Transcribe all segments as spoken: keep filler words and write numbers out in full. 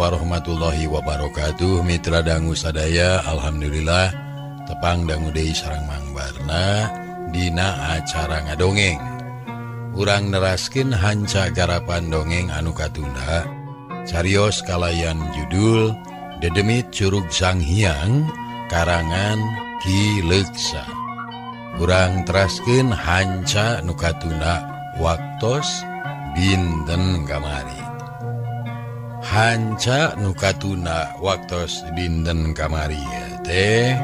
warahmatullahi wabarakatuh. Mitra dangu sadaya, alhamdulillah tepang dangu deui sareng Mang Barna dina acara ngadongeng. Urang neraskeun hanca garapan dongeng anu katunda carios kalayan judul Dedemit Curug Sanghyang karangan Ki Leksa. Urang teraskeun hanca nu katunda waktos dinten kamari. Hanca nu katunda waktos dinten kamari teh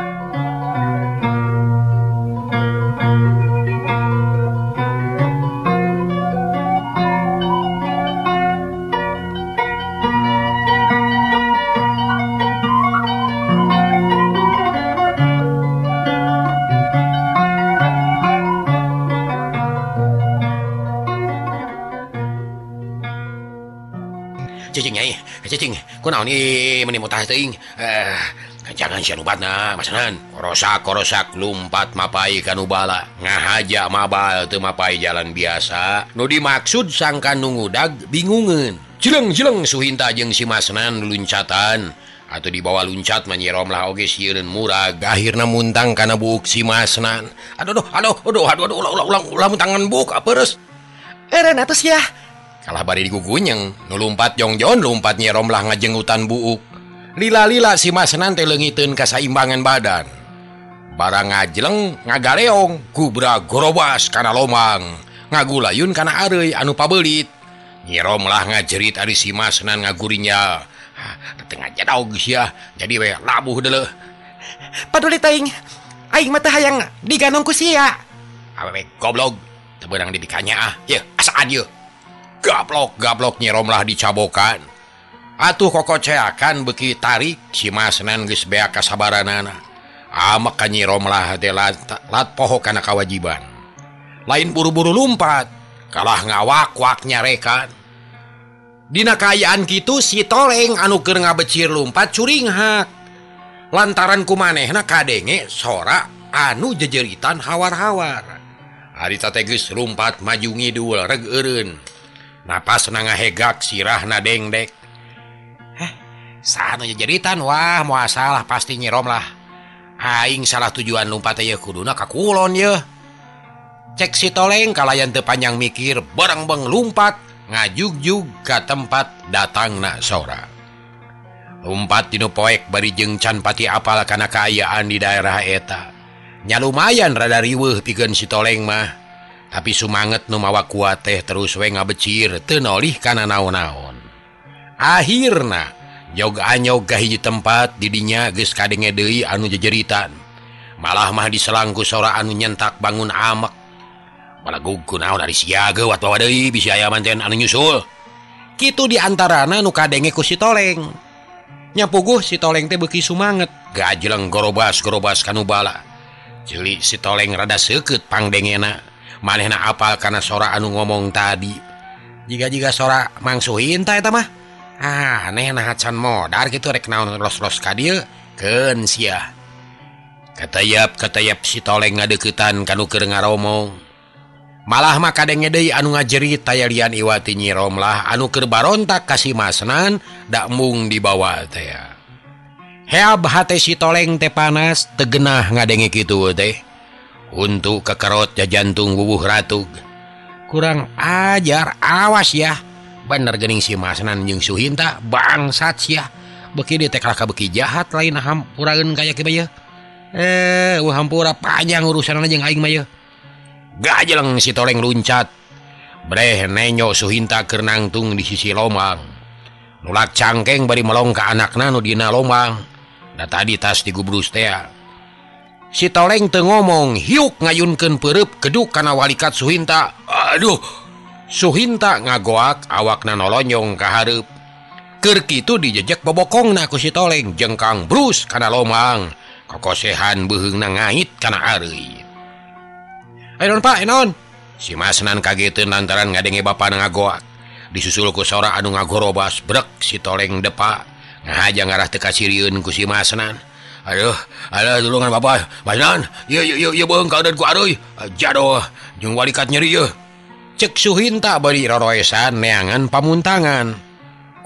cicing nyai cicing kunaon ieu meuni mutah teuing eh jangan sia nubatna masanan korosak korosak lumpat mapai ka nu bala ngahaja mabal teu mapai jalan biasa nu dimaksud sangka nu ngudag bingungeun cileng-cileng Suhinta jeung si Masnan luncatan atuh dibawa luncat manyirom lah oge sieun murag akhirna muntang kana buuk si Masnan aduh aduh aduh aduh aduh aduh ulah ulah ulah muntangan buuk apeureus eureun atuh sia kalah bari digugunyeng nu lumpat jongjon lumpat nyerom lah ngajenggutan buuk lila-lila si Masnan teh leungiteun kasaimbangan badan barang ngajleng ngagareong kubra gorobas kana lomang ngagulayun kana areuy anu pabeulit nyerom lah ngajerit ari si Masnan ngagurinya tengah jadaog sia jadi we labuh deuleuh paduli teuing aing mah teh hayang diganong ku sia awewe goblok teu beunang dibikanya ah ye asaan ye gablok gablok nyerom lah dicabokan atuh kokoceakan beki tarik si Masnan geus beak kasabaranana amek ka nyerom lah teh lat, lat poho kana kawajiban lain buru-buru lumpat kalah ngawak-wak nyarekan dina kaayaan kitu si Toleng anu keur ngabecir lumpat curing hak lantaran kumanehna kadenge sora anu jejeritan hawar-hawar ari teh geus lumpat maju ngidul reg eureun napas ngahegak sirahna dengdek heh saha nu jeritan wah moal salah pasti nyerom lah aing salah tujuan lumpat teh kuduna ka kulon ye cek si Toleng kalayan teu panjang mikir bareng-beng lumpat ngajugjug ka tempat datangna sora lumpat dinu poek bari jeung can pati apal kana kaayaan di daerah eta nya lumayan rada riweuh pikeun si Toleng mah tapi sumanget nu mawa kuat teh terus we ngabecir teu nolih kana naon-naon akhirna jog anyog ka hiji tempat didinya geus kadenge deui anu jejeritan malah mah diselang ku sora anu nyentak bangun amek balagug kunaon ari siaga wat bawa deui bisi aya manten anu nyusul kitu diantarana nu kadenge ku si Toleng nya puguh si Toleng teh beuki sumanget gajleng gorobas-gorobas kanu bala ceuli si Toleng rada seukeut pangdengena manehna apal kana sora anu ngomong tadi jiga-jiga sora Mang Suhinta eta mah ah anehna hacan modar kitu rek naon los-los ka dieu keun sia katayap-katayap si Toleng ngadeuketan kanu keur ngaromong malah mah kadenge deui anu ngajerit tayalian iwati nyirom lah anu keur barontak ka si Masnan da mung dibawa teh heab hate si Toleng teh panas teu geunah ngadenge kitu teh untuk kekerot ya jantung wuwuh ratug kurang ajar awas ya bener geuning si Masnan jeung Suhinta bangsat sia beuki dieu teh kalaka beuki jahat lain hampuraeun kaya kieu bae eh wah hampura panjang urusanna jeung aing mah ye gajleng si Toleng luncat breh nenyo Suhinta keur nangtung di sisi lomang nulak cangkeng bari melong ka anakna nu dina lomang da tadi tas digubrus teh si Toleng teu ngomong hiuk ngayunkeun peureup keduk kana walikat Suhinta aduh Suhinta ngagoak awakna nolonyong ka hareup keur kitu dijejek bobokongna ku si Toleng jengkang brus kana lomang kokosehan beuheungna ngait kana areuy ayeuna Pak enon si Masnan kageteun lantaran ngadenge bapana ngagoak disusul ku sora anu ngagorobas brek si Toleng depa ngahaja ngarah teu kasirieun ku si Masnan aduh aduh tulungan bapak Masnan ieu ieu ieu beung kaeudaan ku areuy jadoh jeung walikat nyeri ye cek Suhinta bari roroesan neangan pamuntangan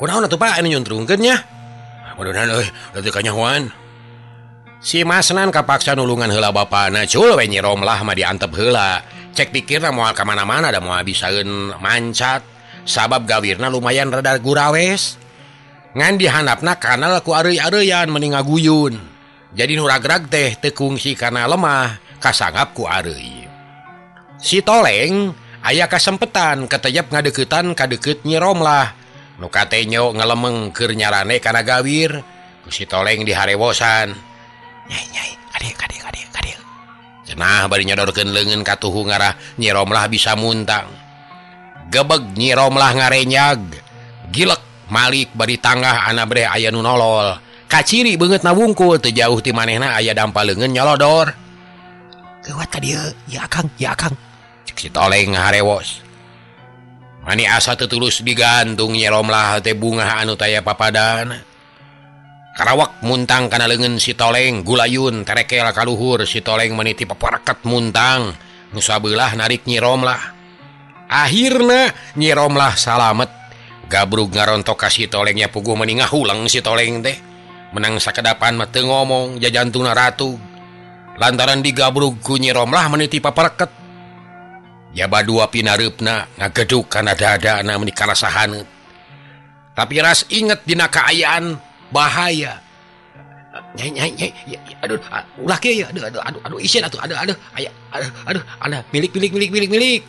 Kunaon atuh Pak anu nyuntrungkeun nya? Mudah-mudahan euy teu kanyahoan. Si Masnan kapaksa nulungan heula bapana, cul we Nyi Romlah mah diantep heula. Cek pikirna moal ka mana-mana da moal bisaeun mancat. Sabab gawirna lumayan rada gurawes. Ngan dihandapna kanal ku areuy-areuyan mending ngaguyun. Jadi nu ragrag teh teu kungsi kana lemah, kasangap ku areuy. Si Toleng aya kasempetan ketejep ngadeuketan ka deukeut Nyi Romlah. Nu katenyo ngelemeng keur nyarane kana gawir, ku si Toleng diharewosan. Nyai nyai, kadeu kadeu kadeu kadeu. Cenah bari nyodorkeun leungeun ka tuhu ngarah Nyi Romlah bisa muntang. Gebeg Nyi Romlah ngarenyag, gilek malik bari tanggah ana bere aya nu nolol. Kaciri beungeut na wungkul teu jauh ti manehna aya dampal leungeun nyolodor. Geuwat ka dieu, ya Akang, ya Akang. Cek si Toleng ngaharewos. Mani asa tetulus digantung Nyi Romlah teh bunga anu taya papadan. Karawak muntang kana leungeun si Toleng gulayun terekel ka luhur. Si Toleng meniti papareket muntang nu sabelah narik Nyi Romlah. Akhirna Nyi Romlah salamet. Gabrug ngarontok ka si Toleng nya puguh meuni ngahulang si Toleng teh. Menang sakedapan mah teu ngomong jajantungna ratug. Lantaran digabrug ku Nyi Romlah meniti papareket. Ya badua pinareupna ngageduk kana dadana meuni karasahan. Tapi ras inget dina kaayaan bahaya. Nyai nyai nyai aduh ulah kieu ya aduh aduh aduh aduh isin atuh aduh aduh aya aduh aduh ana milik milik milik milik milik.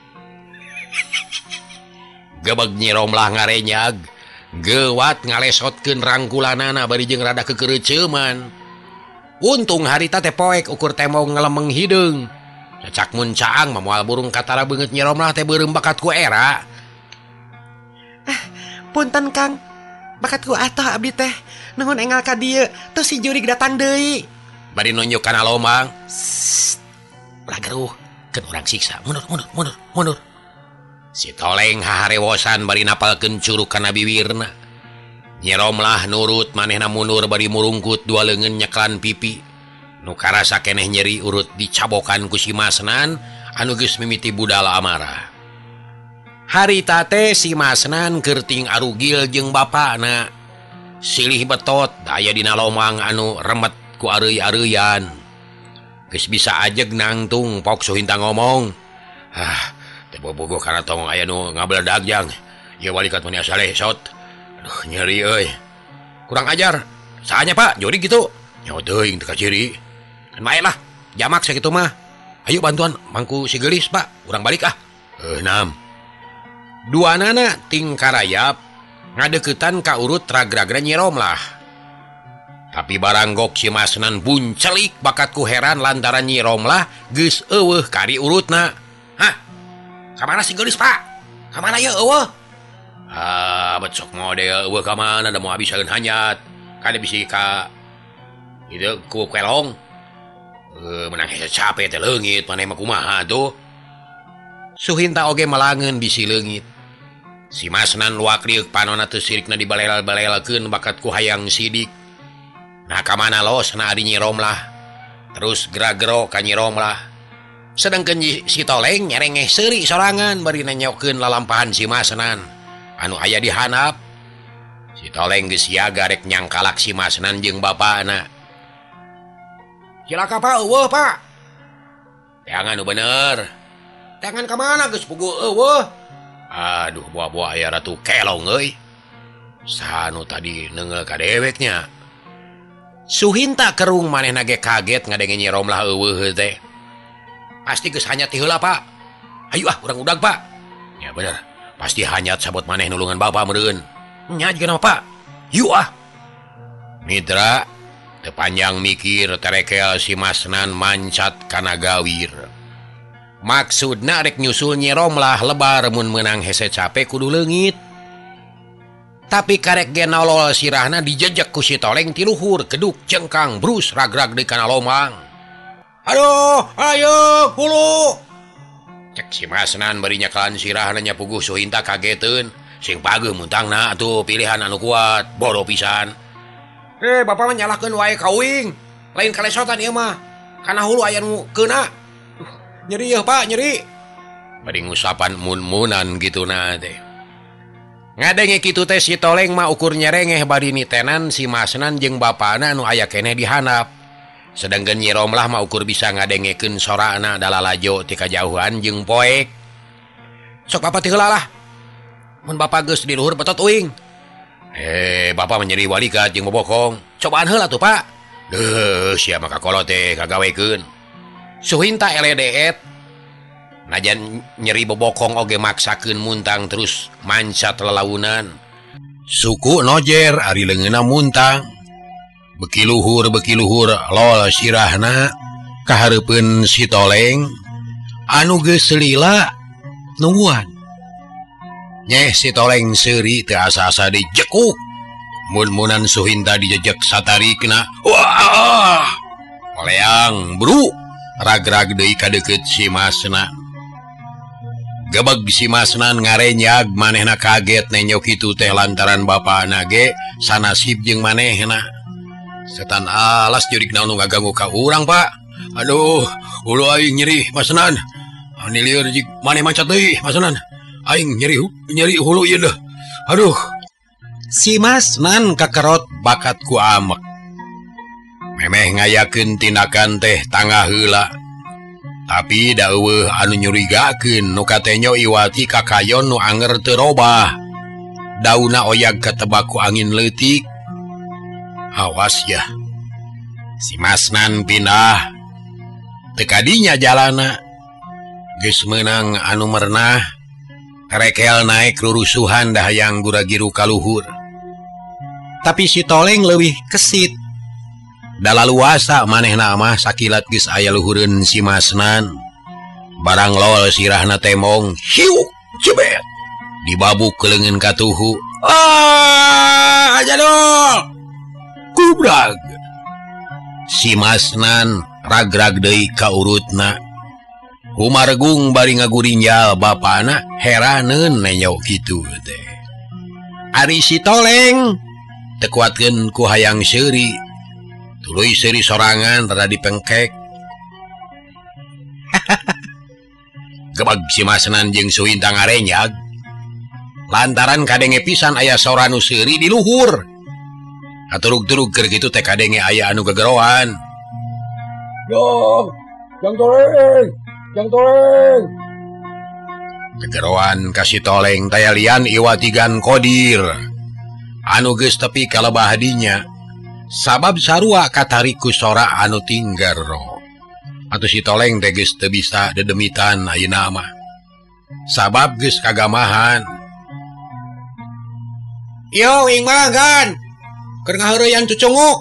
Gebeg Nyi Romlah ngarenyag, geuwat ngalesotkeun rangkulanana bari jeung rada kekereuceuman. Untung harita teh poek ukur tembok ngelemeng hideung. Cacak mun caang mah moal burung katara beungeut Nyi Romlah teh beureum bakat ku era. Ah, punten Kang. Bakat ku atoh abdi teh. Nuhun engal ka dieu, tos si jurig datang deui. Bari nunjuk kana lomang. Ulah geruh, keun urang siksa. Mundur, mundur, mundur, mundur. Si Toleng haharewosan bari napalkeun curug kana bibirna. Nyi Romlah nurut manehna mundur bari murungkut dua leungeun nyeklan pipi. Nu karasa keneh nyeri urut dicabokan ku si Masnan anu geus mimiti budal amarah. Harita teh si Masnan keur ting arugil jeung bapana. Silih betot aya dina lomang anu remet ku areuy-areuyan. Geus bisa ajeg nangtung pok Suhinta ngomong. Ah, teh bobogoh kana tong aya nu ngabeledag jang. Ieu walikat meni asale sot. Aduh nyeri euy. Kurang ajar. Saanya Pak, jori gitu. Nyawa teuing teu kaciri. Kan bae lah, jamak sakitu mah. Ayo bantuan mangku si geulis Pak, urang balik ah. Eunam. Duanana ting karayap ngadeuketan ka urut ragragna Nyi Romlah. Tapi barang gok si Masnan buncelik bakat ku heran lantaran Nyi Romlah geus eueuh kari urutna. Hah? Kamana si geulis Pak? Kamana ye eueuh? Ah, bet sok mode eueuh ka mana da moal bisaeun hanyat. Kada bisi ka ieu ku kelong. Uh, menang hese capek teh leungit maneh mah kumaha tuh. Suhinta oge melangeun bisi leungit. Si Masnan luak riuk panonna teu sirikna dibalel-balelkeun bakat ku hayang sidik. Nah ka mana losna ari Nyi Romlah. Terus gerak-gero ka Nyi Romlah. Sedengkeun si Toleng nyerengeh seuri sorangan bari nanyokeun lalampahan si Masnan anu aya di handap. Si Toleng geus siaga rek nyangkalak si Masnan jeung bapana. Cilaka Pak, eueuh Pak. Jangan nu bener. Jangan ka mana geus puguh eueuh. Aduh buah-buah aya ratu kelong euy. Sanu tadi neungeul ka deweknya. Suhinta kerung manehna ge kaget ngadenge Nyi Romlah eueuh teh. Pasti geus hanyat ti heula Pak. Hayu ah urang udag Pak. Ya bener. Pasti hanyat sabot maneh nulungan Bapak meureun. Nya jiga Pak. Yu ah. Mitra tepanjang mikir terekel si Masnan mancat kana gawir. Maksudna rek nyusul Nyi Romlah lebar mun meunang hese capek kudu leungit. Tapi karek ge nolol sirahna dijejek ku si Toleng ti luhur keduk cengkang brus ragrag di kana lomang. Aduh, ayo hulu. Cek si Masnan bari nyakalan sirahna nya puguh Suhinta kageteun. Sing pageuh muntangna atuh pilihan anu kuat, bodoh pisan. Eh, bapak mah nyalahkeun wae kawing. Lain kalesotan ieu mah. Kana hulu aya nu keuna. Nyeri ya Pak, nyeri. Bari ngusapan mun-munan gitu na teh. ngadenge kitu teh si Toleng mah ukur nyerengeh bari nitenan si Masnan jeung bapana nu aya keneh dihandap. Sedangkan Nyi Romlah mah ukur bisa ngadengekeun sorana dalalajo ti kajauhan jeung poek. Sok Bapak ti heula lah. Mun Bapak geus di luhur betot uing. Eh, Bapak menjadi walikat jeung bobokong. Cobaan heula tuh, Pak. Deuh, sia mah kakolot teh kagawekeun. Suhinta eledeet. Najan nyeri bobokong oge maksakeun muntang terus mancat lelaunan. Suku nojer ari leungeunna muntang. Beki luhur beki luhur lol sirahna kahareupeun si Toleng anu geus lila nungguan. Nyeh si Toleng seuri teu asa-asa dijekuk. Mun-munan Suhinta dijejek satarikna. Wah! Leang, bro. Rag-rag deui ka deukeut si Masna. Gebeg si Masnan ngarenyag manehna kaget nenyo kitu teh lantaran bapana ge sanasib jeung manehna. Setan alas jurik naon ngaganggu ka urang, Pak. Aduh, ulu aing nyeri Masnan. Ani lieur jik maneh mancat deui Masnan. Aing nyeri nyeri hulu ieu deuh. Aduh. Si Masnan kakerot bakat ku amek. Memeh ngayakeun tindakan teh tangah heula. Tapi da eueuh anu nyurigakeun nu katenyo iwati kakayon nu anger teu robah. Dauna oyag katebak ku angin leutik. Awas ya. Si Masnan pindah. Teu kadinya jalana. Geus meunang anu merenah. Rekel naik rurusuhan dah yang gura-giru kaluhur. Tapi si Toleng leuwih kesit. Dalaluasa manehna mah sakilat geus aya luhureun si Masnan. Barang lol sirahna temong, hiu cebet. Dibabuk ke leungeun katuhu. Ah, aja dong. Kubrag. Si Masnan rag-rag deui ka urutna. Umargung bari ngagurinjal bapana heraneun nenyo kitu teh. Ari si Toleng teu kuatkeun ku hayang seuri. Tuluy seuri sorangan rada dipengkek. Gebeg si Masnan jeung Suhinta ngarenyag. Lantaran kadenge pisan aya sora nu seuri di luhur. Aturug-turug keur kitu teh kadenge aya anu gegeroan. Jong, Jang Toleng, Jang Toleng. Gegeroan ka si Toleng taya lian iwatigan Kodir. Anu geus tepi kalebah dinya. Sabab sarua katariku sora anu tinggar ro. Atuh si Toleng teh geus teu bisa dedemitan ayeuna mah. Sabab geus kagamahan. Yo, ing manggan. Keur ngaheureyan cucunguk.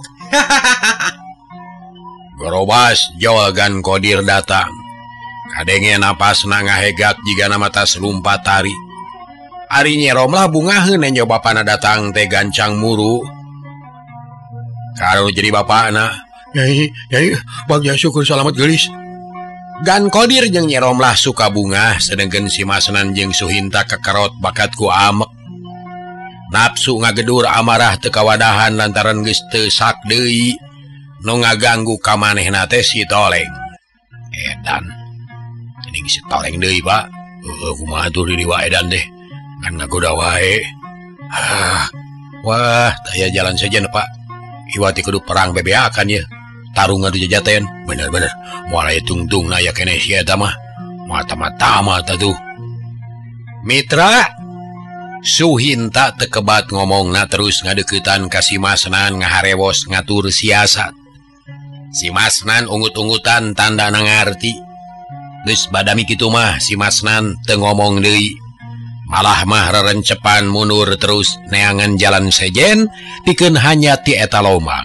Gorobas jawagan Kodir datang. Kadenge napasna ngahegat jigana mata selumpat tari. Ari Nyi Romlah bungaheun nenyo bapana datang teh gancang muru. Karo jadi bapana, Nyai, Nyai, bagja syukur selamat geulis. Gan Kodir jeung Nyi Romlah suka bunga, sedengkeun si Masnan jeung Suhinta kekerot bakat ku amek. Napsu ngagedur amarah teu kawadahan lantaran geus teu sak deui nu ngaganggu ka manehna teh si Toleng. Edan. Geuning si Toleng deui, Pak. Heuh, kumaha atuh di wae edan teh. Kan ngagoda wae. Ah. Wah, taya jalan saja Pak. Iwati kudu perang bebeakan ya. Tarung adu jajaten. Bener-bener. Moal aya tungtungna ya keneh si eta mah. Mata-mata mata tuh. Mitra Suhinta tekebat ngomongna terus ngadeuketan ka si Masnan ngaharewos ngatur siasat. Si Masnan ungut-ungutan tanda nangarti. Geus badami kitu mah si Masnan teu ngomong deui. Malah mah rerencepan mundur terus neangan jalan sejen pikeun hanya ti eta lomang.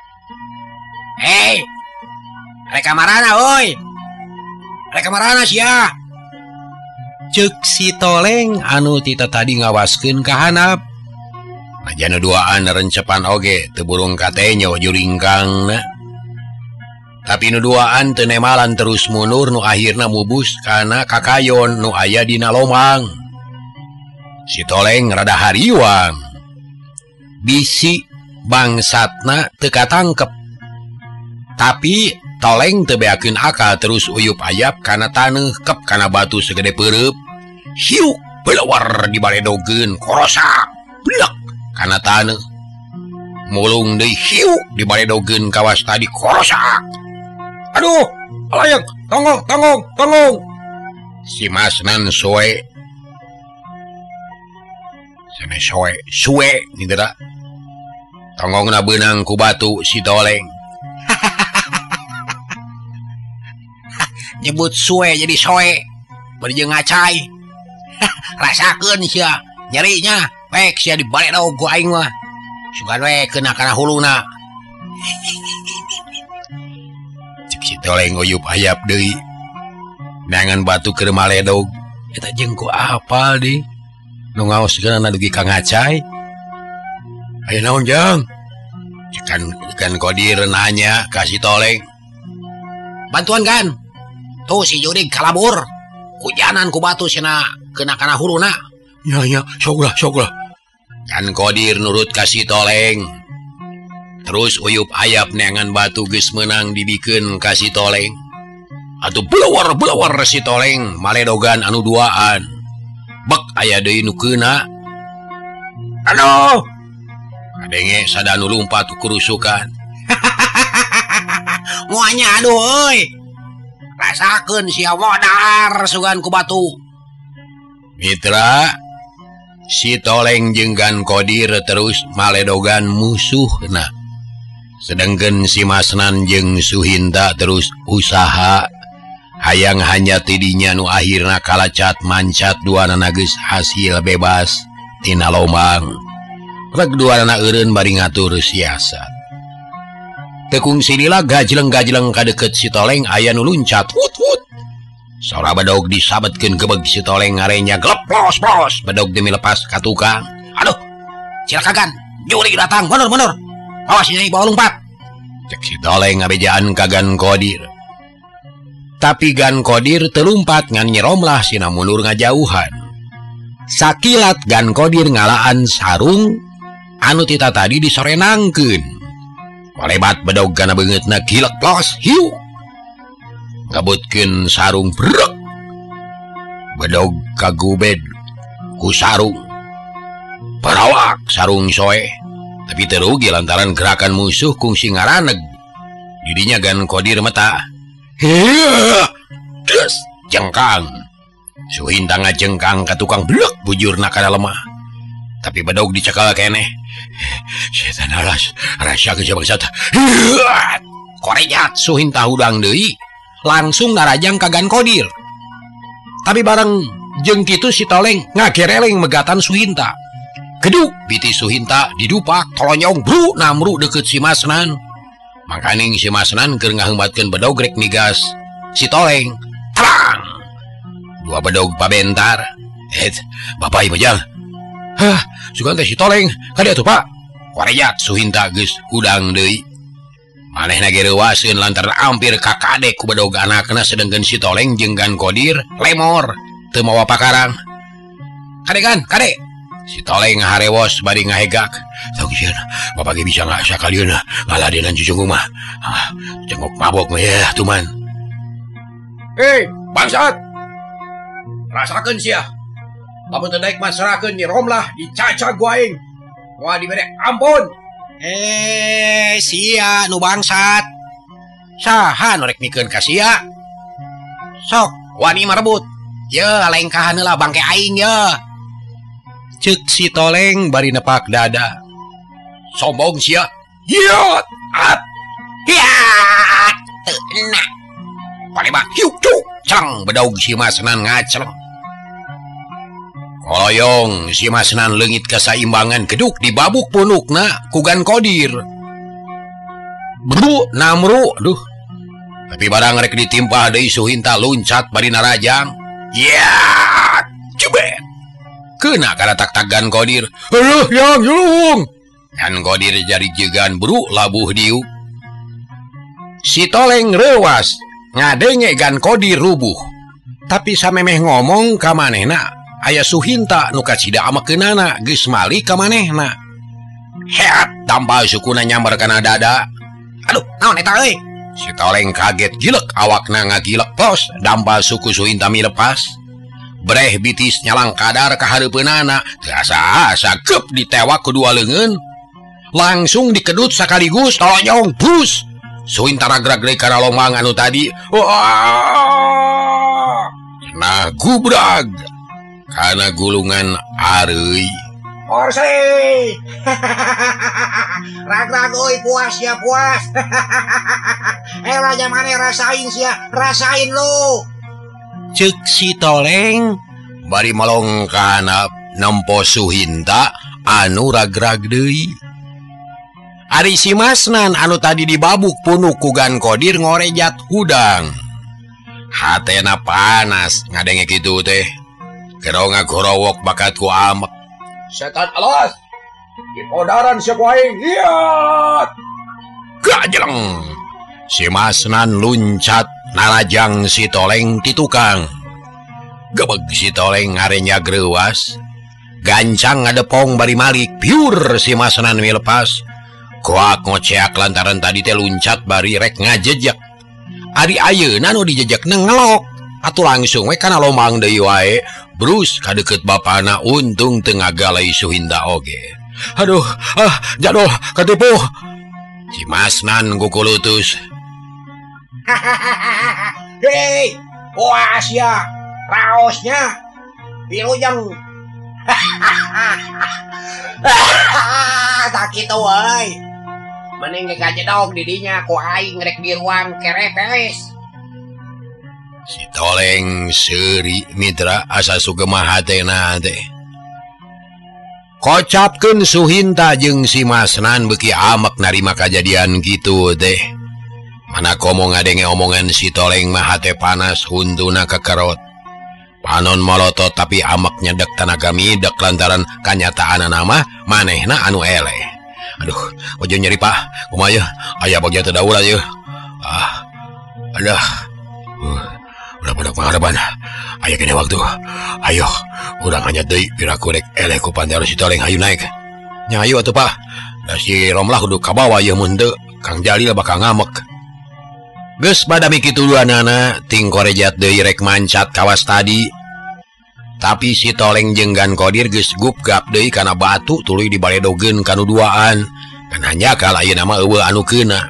Hei, rek kamarana oi. Rek kamarana sia. Ceuk si Toleng anu tita tadi ngawaskeun ka handap. Najana duaan rencepan oge teu burung katenyo juringkangna. Tapi nu duaan teu nemalan terus mundur nu akhirna mubus kana kakayon nu aya dina lomang. Si Toleng rada hariwang. Bisi bangsatna teu katangkep. Tapi Toleng teu beakeun akal terus uyup ayap kana taneuh kep kana batu segede peureub. Hiuk belawar dibaledogeun korosak blek kana taneuh mulung deui hiu dibaledogeun kawas tadi korosak. Aduh alayang tongong tongong tongong si Masnan soe sana soe suwe nidera tongongna beunang ku batu si Toleng. Nyebut suwe jadi soe bari jeung ngacai. Rasakeun sia nyerinya pek sia dibalik daun ku aing mah sugan we kena kana huluna. Cek si Toleng uyup hayap deui neangan batu keur maledog eta jeung ku apal di nu ngaoskeunna dugi ka ngacai. Aya naon jang cekan ikan Kodir nanya ka si Toleng. Bantuan kan tuh si Jurig kalabur hujanan ku batu cenah kena kana huluna. Ya ya sok lah sok lah kan Kodir nurut ka si Toleng terus uyup ayap neangan batu geus meunang dibikeun ka si Toleng. Atuh belawar belawar si Toleng maledogan anu duaan bek aya deui nu keuna. Aduh kadenge sadanu lumpat kurusukan. Muanya aduh euy rasakeun sia modar sugan ku batu. Mitra si Toleng jeung Gan Kodir terus maledogan musuhna sedengkeun si Masnan jeung Suhinta terus usaha hayang hanya tidinya nu akhirna kalacat mancat duanana geus hasil bebas tina lomang. Reg duanana eureun bari ngatur siasat. Tekung sinila gajleng-gajleng ka deukeut si Toleng aya nu luncat wut wut. Saura badog disabetkeun gebeg si Toleng ngarenya gleplos-plos badog demi lepas ka tukang. Aduh silakakan Jurig datang mundur-mundur awas nyai bawa lompat cek si Toleng ngabejaan ka Gan Kodir. Tapi Gan Kodir telumpat ngan nyeromlah sina mundur ngajauhan. Sakilat Gan Kodir ngalaan sarung anu tita tadi disorenangkeun. Walebat bedog kana beungeutna gilek plos hiu ngabutkeun sarung brek bedog kagubed ku sarung parawak sarung soe tapi teu rugi lantaran gerakan musuh kungsi ngaraneg didinya Gan Kodir mata heuh des jengkang Suhinta ngajengkang ka tukang blek bujurna kana lemah tapi bedog dicekal keneh. Setan alas rasa ke bangsat korejat Suhinta hudang deui langsung narajang ka Gan Kodir. Tapi bareng jeung kitu si Toleng ngagereleng megatan Suhinta. Keduk biti Suhinta didupak tolonyong bru namru deukeut si Masnan. Makaning si Masnan keur ngaheumbatkeun bedog rek migas si Toleng. Tarang dua bedog pabentar. Eh bapak ieu mah hah sugan teh si Toleng kada atuh Pak. Korejat Suhinta geus hudang deui. Manehna ge reuwaseun lantaran ampir kakadek ku bedog anakna sedengkeun si Toleng jeung Gan Kodir lemor teu mawa pakarang. Kade kan kade si Toleng ngaharewos bari ngahegak. Tong sieun bapak ge bisa sakalieun ngaladenan cucungku mah. Ah, jengok mabok mah ya tuman. Hei bangsat rasakeun sia lamun teu daek mah serahkeun nyeromlah dicacag ku aing. Wah dibere ampun. Eh sia nu bangsat. Saha nu rek mikeun ka sia? Sok wani marebut. Ye lengkahan heula bangke aing ye. Ceuk si Toleng bari nepak dada. Sombong sia. Hiat at. Hiat teu enak. Paleba hiuk cuk cang bedog si Masnan ngacleng. Koloyong si Masnan leungit kasaimbangan keduk dibabuk punukna ku Gan Kodir. Bru namru duh. Tapi barang rek ditimpah deui Suhinta luncat bari narajang. Ya cubet. Keuna kana tak-tak Gan Kodir. Heuh yang julung. Gan Kodir jari jegan bru labuh diuk. Si Toleng reuwas ngadenge Gan Kodir rubuh. Tapi samemeh ngomong ka manehna aya Suhinta nu kacida amakeunana geus malik ka manehna. Heat dampal sukuna nyamber kana dada. Aduh naon eta euy. Si Toleng kaget gilek awakna ngagilek pos dampal suku Suhinta mi lepas. breh bitis nyalang kadar ka hareupeunana asa-asa kep ditewak kedua leungeun langsung dikedut sakaligus tolonyong bus suin taragrag deui kana lomang anu tadi wah nah gubrag kana gulungan areuy Orsi ragrag euy puas ya puas eh raja mana rasain sia rasain lu ceuk si Toleng bari malong kana nempo Suhinta anu ragrag deui ari si Masnan anu tadi dibabuk punuk kugan Kodir ngorejat hudang hatena panas ngadenge kitu teh kero ngagorowok bakat ku amek setan alas di podaran sia ku aing liat gajeleng si Masnan luncat narajang si Toleng ti tukang gebeg si Toleng ngarenya greuwas gancang ngadepong bari malik piur si Masnan milepas kuak ngoceak lantaran tadi teh luncat bari rek ngajejak ari ayeuna nu dijejak ngelok atuh langsung we kana lomang deui wae brus kadeukeut bapana untung teu ngagalai Suhinta oge aduh ah jadol katipu si Masnan gukulutus hei puas ya raosnya pilujeng tak kitu euy mending ngajedog didinya ku aing rek di ruang kerepes si Toleng seuri mitra asa sugema hatena teh kocapkeun Suhinta jeung si Masnan beuki amek narima kajadian kitu teh mana komo ngadenge omongan si Toleng mah hate panas huntuna kekerot panon molotot tapi amek nyedek tanaga midek lantaran kanyataan nama manehna anu eleh aduh ojo nyeri pak kumaha aya bagja teu daur aja ah adah uh, udah pada pengaraban aya kene waktu ayo urang hanya deui piraku rek eleh ku pantero si Toleng hayu naik nya ayo atuh pak da si Romlah kudu ka bawah ieu mun teu Kang Jalil bakal ngamek geus badami kitu duanana ting korejat deui rek mancat kawas tadi tapi si Toleng jeung Gan Kodir geus gupgap deui kana batu tuluy dibaledogeun kanu duaan kan hanya kala ayeuna mah eueuh anu keuna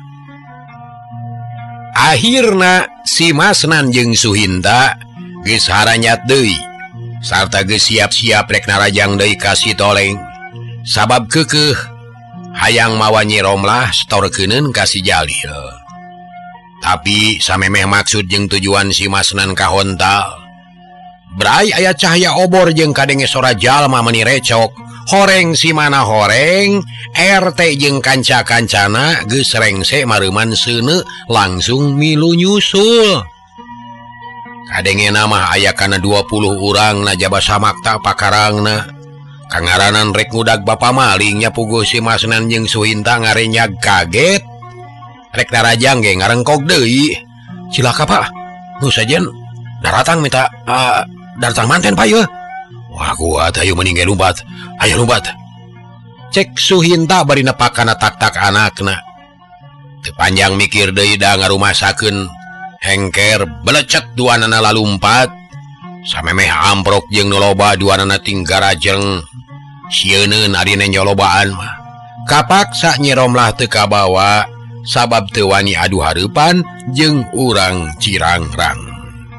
akhirna si Masnan jeung Suhinta geus haranyat deui sarta geus siap-siap rek narajang deui ka si Toleng sabab keukeuh hayang mawa Nyi Romlah storkeuneun ka si Jalil tapi samemeh maksud jeung tujuan si Masnan ka Hontal Brai aya cahaya obor jeung kadenge sora jalma meuni recok horeng si mana horeng R T jeung kanca-kancana geus rengse mareuman seuneu langsung milu nyusul kadenge mah aya kana dua puluh urang najaba samakta pakarangna kangaranan rek ngudag bapa maling nya puguh si Masnan jeung Suhinta ngarenyag kaget rek narajang ge ngarengkog deui cilaka pak nu sajen daratang minta uh, datang manten pak ya wah kuat ayo meninggal lumpat ayo lumpat cek Suhinta bari nepak kana tak-tak anakna teu panjang mikir deui da ngarumasakeun hengker belecet duanana lalumpat samemeh amprok jeung nu loba duanana tinggarajeng sieuneuun ari nyolobaan mah kapaksa Nyi Romlah teu kabawa sabab teu wani adu hareupan jeung urang Cirangrang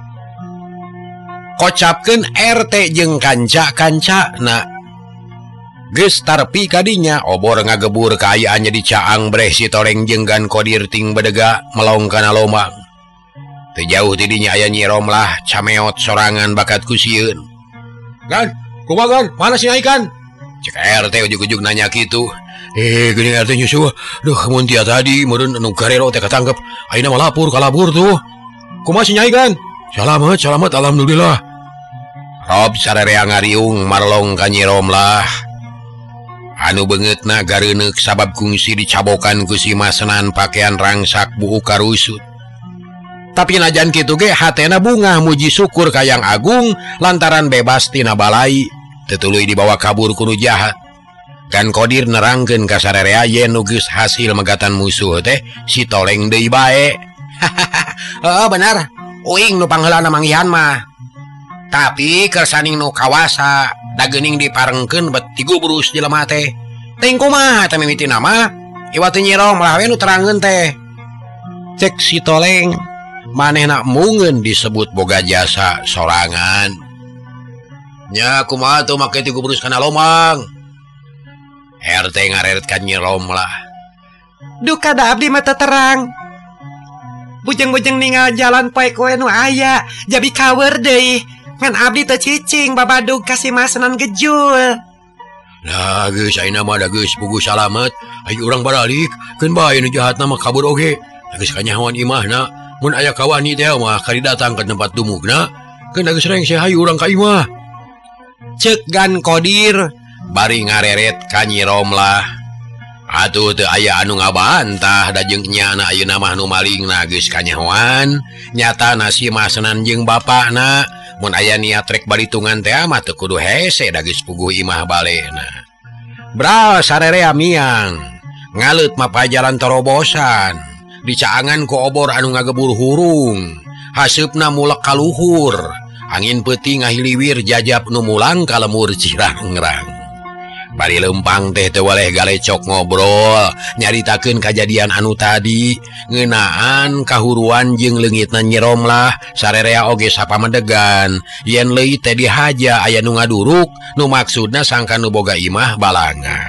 kocapkeun R T jeung kanca-kancana geus tarpi kadinya obor ngagebur kaayaannya di Caang breh si Toleng jeung Gan Kodir ting bedega melong kana lomang teu jauh ti dinya aya Nyi Romlah cameot sorangan bakat ku sieun Gan kumaha Gan mana si Nyai Kan cek R T ujug-ujug nanya kitu eh geuning R T nyusul duh mun tia tadi meureun anu garero teh katangkep ayeuna mah lapur kalabur tuh kumaha si Nyai Kan salamet salamet alhamdulillah Rob sarerea ngariung marlong ka Nyi Romlah anu beungeutna gareuneuk sabab kungsi dicabokan ku si Masnan pakaian rangsak buuk karusut tapi najan kitu ge hatena bungah muji syukur ka Yang Agung lantaran bebas tina balai teu tuluy dibawa kabur ku nu jahat Gan Kodir nerangkeun ka sarerea yen nu geus hasil megatan musuh teh si Toleng deui bae heeh benar uing nu pangheulana manggihan mah tapi kersaning nu kawasa da geuning diparengkeun bet ti gubrus jelema teh. Teuing kumaha teh mimiti nama? Iwa teu nyirong malah we nu terangkeun teh. Cek si Toleng, manehna mungeun disebut boga jasa sorangan. Nya kumaha tuh make ti gubrus kana lomang? R T ngareret ka Nyirom lah. Duh kada abdi mah teu terang. Bujeng-bujeng ningal jalan poe koe nu aya, jabi kawer deui. Ngan abdi teu cicing babadug kasih masenan gejul. Nah geus ayeuna mah da geus puguh salamet, aya urang baralik, keun bae nu jahatna mah kabur oge. Geus kanyahoan imahna, mun aya kawani teh mah kari datang ke tempat dumugna, keun geus reng hayu urang ka imah. Ceuk Gan Kodir bari ngareret ka Nyirom lah. Atuh teu aya anu ngabantah da jeung nyana ayeuna mah nu malingna geus kanyahoan, nyatana si masenan jeung bapakna. Mun aya niat rek balitungan teh mah teu kudu hese da geus puguh imah balena. Bra sarerea miang, ngaleut mah pajalan torobosan, dicaangan ku obor anu ngagebur hurung, haseupna mulek ka luhur, angin peuting ngahiliwir jajab nu mulang ka lemur cirangrang. Bari lempang teh teu waleh galecok ngobrol, nyaritakeun kajadian anu tadi, ngeunaan kahuruan jeung leungitna Nyirom lah, sarerea oge sapamedegan, yen leuit teh dihaja aya nu ngaduruk, nu maksudna sangka nu boga imah balangah.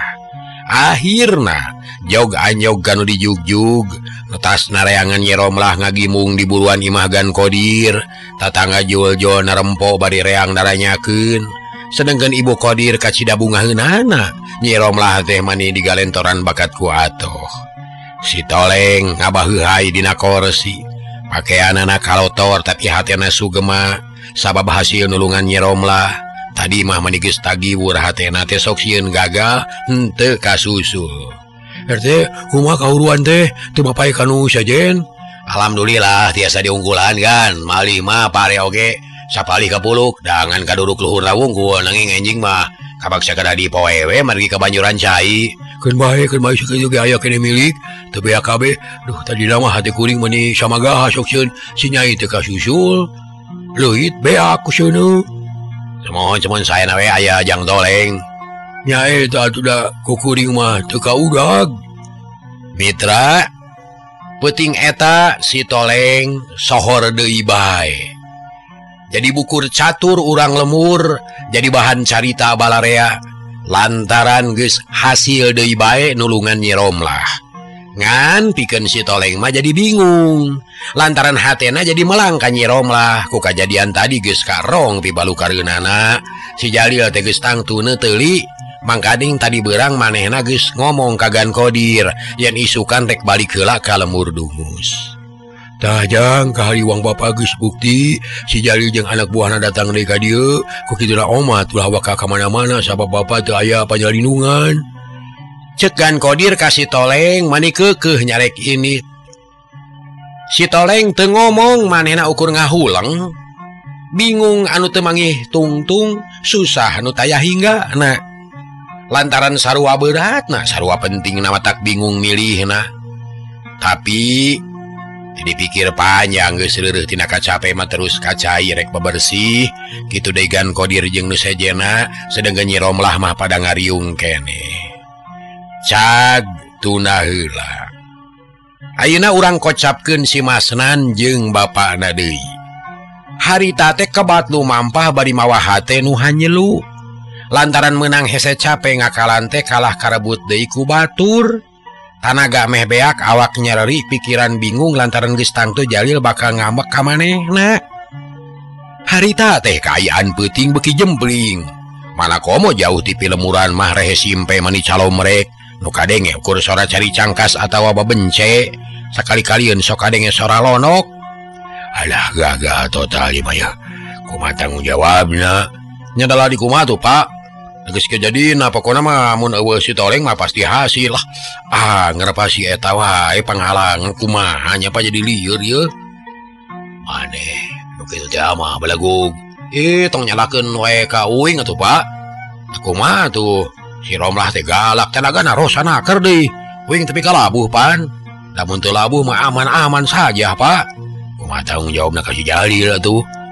Akhirna jog anjog kanu dijugjug, netas nareangan Nyirom lah ngagimung di buruan imah Gan Kodir, tatangga jol-jol narempo bari reang naranyakeun. Sedangkan Ibu Kodir kacida bungaheunana, Nyirom lah teh mani digalentoran bakat ku atoh. Si Toleng ngabaheuhai dina kursi, pakaianana kalotor tapi hatena sugema, sabab hasil nulungan Nyirom lah. Tadi mah mani geus tagiwur hatena teh sok sieun gagal henteu kasusul. R T, kumaha kauruan teh? Teu mapae kanu sajen? Alhamdulillah tiasa diunggulan kan, malih mah pare oge. Sapalih kapuluk, dangan kaduruk luhur lawungkul, nanging enjing mah kabaksa kada di poewe margi ka banjuran cai. Keun bae, keun bae sakitu ge aya kene milik, teu beak kabeh. Duh tadina mah hati kuring meni samagaha sok sieun si Nyai teu kasusul. Leuit beak ku seuneu. Samohon cuman saena we aya Jang Toleng. Nyai teh atuh da ku kuring mah teu kaudag. Mitra, peuting eta si Toleng sohor deui bae. Jadi bukur catur urang lemur, jadi bahan carita balarea, lantaran geus hasil deui bae nulungan Nyirom lah. Ngan pikeun si Toleng mah jadi bingung, lantaran hatena jadi melang ka Nyirom lah. Ku kajadian tadi geus karong pibalukareunana, si Jalil teh geus tangtuna teuli, mangkading tadi beurang manehna geus ngomong ka Gan Kodir, yen isukan rek balik heula ka lemur dungus. Tajang kahaliwang bapa geus bukti si Jalil jeung anak buahna datang deui ka dieu, ku kituna omat ulah waka ka mana-mana sabab bapa teu aya panjalindungan. Ceuk Gan Kodir ka si Toleng mani keukeuh nyarek ini. Si Toleng teu ngomong manehna ukur ngahuleng, bingung anu teu mangih tungtung, susah anu taya hinggana. Lantaran sarua beratna, sarua penting na matak bingung milihna. Tapi dipikir panjang geus seureuh tina kacape mah terus kacai rek bebersih kitu deui Gan Kodir jeung nu sejena, sedengkeun Nyirom lah mah pada ngariung kene. Cag tuna heula. Ayeuna urang kocapkeun si Masnan jeung bapakna deui. Harita teh kebat lumampah bari mawa hate nu hanyelu. Lantaran menang hese capek ngakalan teh kalah karebut deui ku batur. Tanaga meh beak awak nyeri pikiran bingung lantaran geus tangtu Jalil bakal ngambek ka manehna. Harita teh kaayaan peuting beuki jempling. Mana komo jauh ti pilemuran mah rehe simpe mani calomrek. Nu kadenge ukur sora cari cangkas atawa babence. Sakali-kalieun sok kadenge sora lonok. Alah gagah total ieu mah ya. Kumaha tanggung jawabna? Nya dalah di kumaha tuh, Pak? Geus kejadian pokona mah mun eueuh si Toleng mah pasti hasil lah. Ah ngarepasi eta wae panghalangan kumaha nya pa jadi lieur ieu. Maneh nu kitu teh mah balagug. Eh tong nyalakeun wae ka uing atuh, Pak. Kumaha tuh? Si Romlah teh galak tenagana rosana keur deui. Uing tepi ka labuh pan. Lamun teu labuh mah aman-aman saja, Pak. Kumaha tanggung jawabna ka si Jalil atuh.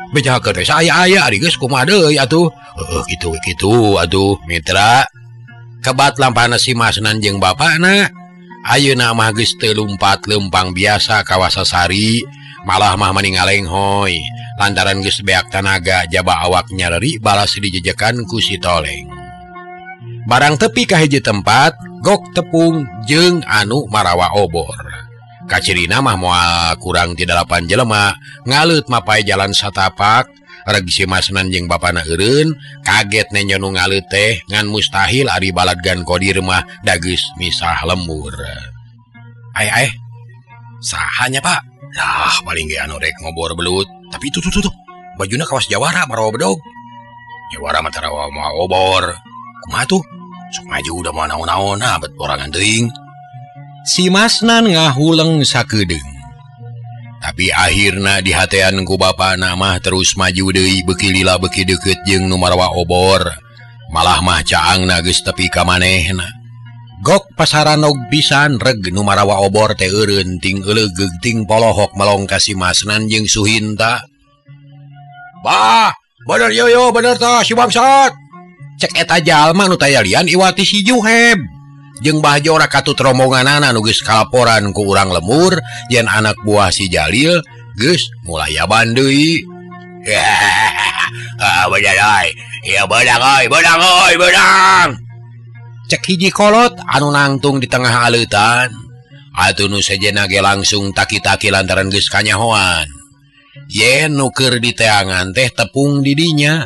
beja ke teh saya aya ari geus kumaha deui atuh. Heeh kitu kitu atuh mitra. Kebat lampana si Masnan jeung bapana. Ayeuna mah geus teu lumpat lempang biasa ka Wasasari, malah mah mending ngalenghoy lantaran geus beak tanaga jaba awak nyareri balas dijejekan ku si Toleng. Barang tepi ka hiji tempat, gok tepung jeung anu marawa obor. Kacirina mah moal kurang ti dalapan jelema, ngalut mapai jalan satapak, reg si Masnan jeung bapana eureun, kaget nenyo nu ngalut teh ngan mustahil ari baladgan kodir mah da geus misah lembur. Ai ai. Sahanya, Pak? Lah, paling ge anu rek ngobor belut. Tapi itu tuh tuh tuh, bajuna kawas jawara marawa bedog. Jawara mah tarawa moal obor. Kumaha tuh? Sok maju udah mau naon-naon nah bet orangan teuing. Si Masnan ngahuleng sakedeung. Tapi akhirna di hatean ku bapana mah terus maju deui beuki lila beuki deukeut jeung nu marawa obor. Malah mah caangna geus tepi ka manehna. Gok pasaran og pisan reg nu marawa obor teh eureun ting euleug ting polohok melong ka si Masnan jeung Suhinta. Bah, bener yo yo bener tah si bangsat. Cek eta jalma nu tayalian iwati si Juheb jeung Bah Jora katut rombonganana nu geus kalaporan ku urang lemur yen anak buah si Jalil geus mulai yaban deui. Ah bener oi. Ya beunang oi, beunang oi, beunang. Cek hiji kolot anu nangtung di tengah aleutan. Atuh nu sejenna ge langsung taki-taki lantaran geus kanyahoan. Yen nu keur diteangan teh tepung di dinya.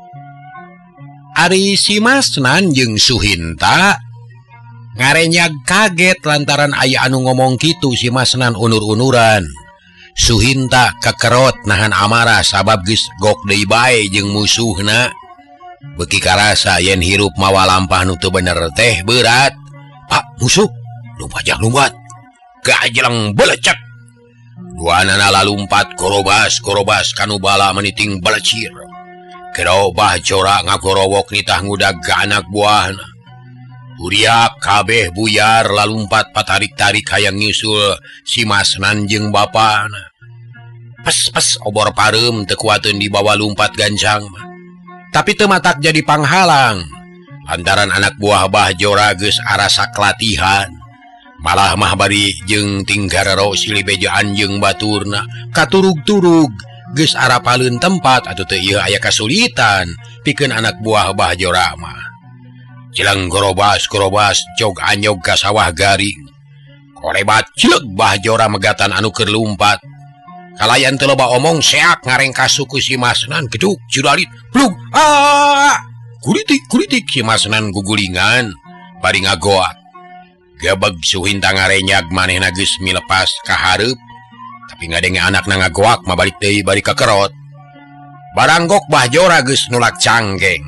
Ari si Masnan jeung Suhinta ngarenyag kaget lantaran aya anu ngomong kitu si Masnan unur-unuran. Suhinta kekerot nahan amarah sabab geus gok deui bae jeung musuhna. Beuki karasa yen hirup mawa lampah nu teu bener teh berat. Pak musuh nu pajak lumpat gajeleng belecek. Duanana lalumpat korobas korobas kanu bala meniting belecir. Kero Bah Jora ngagorowok nitah ngudag ka anak buahna. Uriak kabeh buyar lalumpat patarik-tarik hayang nyusul si Masnan jeung bapana. Pes-pes obor pareum teu kuateun dibawa lumpat gancang mah. Tapi teu matak jadi panghalang. Lantaran anak buah Bah Jora geus arasa kelatihan. Malah mah bari jeung tinggarero silih bejaan jeung baturna katurug-turug. Geus arapaleun tempat atuh teu ieu aya kasulitan pikeun anak buah Bah Jora mah. Cilang gorobas-gorobas jog anyog ka sawah garing. Korebat cileug Bah Jora megatan anu keur lumpat. Kalayan teu loba omong seak ngarengkas suku si Masnan keduk judalit plug. Ah! Kuritik-kuritik si Masnan gugulingan bari ngagoak. Gebeg Suhinta ngarenyag manehna geus milepas ka hareup. Tapi ngadenge anakna ngagoak mah balik deui bari kekerot. Barang gok Bah Jora geus nulak canggeng.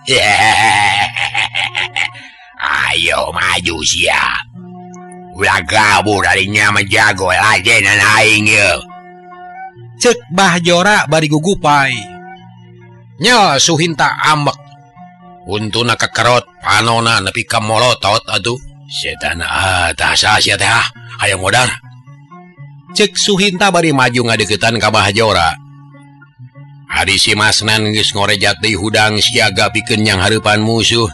Ayo maju sia. Ulah gabur dari nya menjago lajenan aing ye. Cek Bah Jora bari gugupai. Nya Suhinta ambek. Untuna kekerot panona nepi ka molotot atuh. Setan ah tah sia teh ah. Hayang modar. Cek Suhinta bari maju ngadeukeutan ka Bah Jora. Ari si Masnan geus ngorejat deui hudang siaga pikeun nyang hareupan musuh.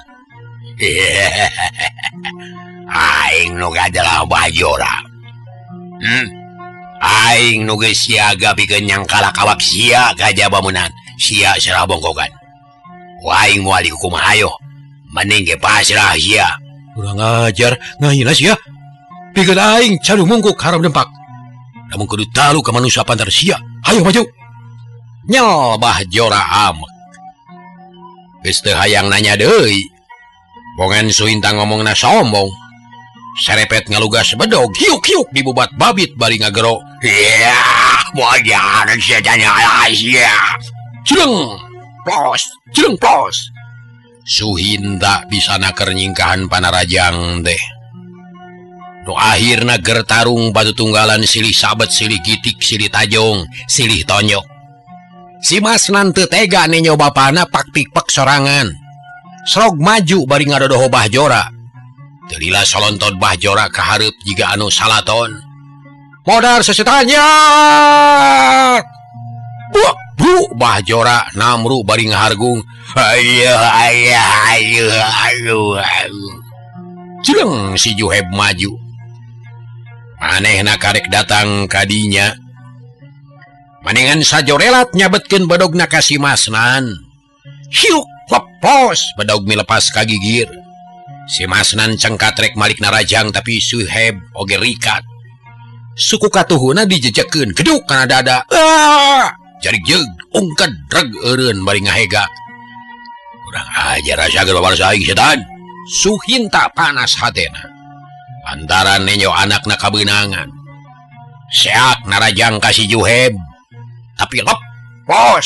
Aing nu gadalah Bah Jora. Hmm. Aing nu geus siaga pikeun nyang kalak awak sia kajaba meunang. Sia serah bongkokan. Waing moal dikumaha ayo. Mending ge pasrah sia. Urang ajar ngahina sia. Pikeun aing calu mungkuk haram dempak. Namun kudu talu ka manusia pantar sia. Hayo maju. Nyol Bah Jora amek. Geus teu hayang nanya deui. Bongan Suhinta ngomongna sombong. Serepet ngalugas bedog hiuk-hiuk dibubat babit bari ngagero. Yah, moal jalan setan sia. Cileng, plos, cileng plos. Suhinta bisa naker nyingkahan panarajang teh. Nu akhirna ger tarung batu tunggalan silih sabet silih gitik silih tajong silih tonyok. Si Masnan teu tega nenyo bapana paktik-pak sorangan. Srog maju bari ngadodoho Bah Jora. Teu lila solontot Bah Jora ka hareup jiga anu salaton. Modar sesetanya. Buak, bu, geduk Bahjora Namru bari ngahargung. Ayo ayo ayo ayo ayo. Jeleng si Juheb maju. Manehna karek datang kadinya. Manengan sajorelat nyabetkeun badogna ka si Masnan. Hiuk lepos badog milepas kagigir. Si Masnan cengkat rek malik narajang tapi Suheb oge rikat. Suku katuhuna dijejekeun geduk kana dada. Ah! Jarik jeug ungked dreg eureun bari ngahega. Urang ajar rasakeun babar saing setan. Suhinta panas hatena. Lantaran nenyo anakna kabeunangan. Seak narajang ka si Juheb. Tapi lepos.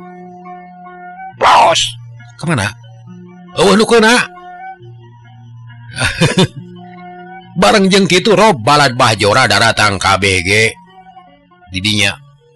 Pos. Kemana? Eueuh nu keuna. Bareng jeung kitu Rob balad Bahjora daratang ka B G didinya.